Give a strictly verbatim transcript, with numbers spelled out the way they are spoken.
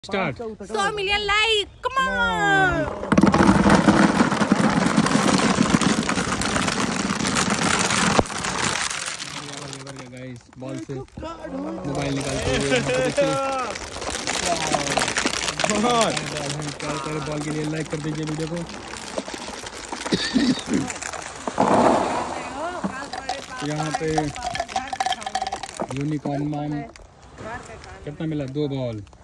Start सौ million like, come on. Guys ball से mobile निकालते हुए बॉल के लिए लाइक कर दीजिए वीडियो को। यहाँ पे यूनिकॉर्न मॉम कितना मिला? दो बॉल।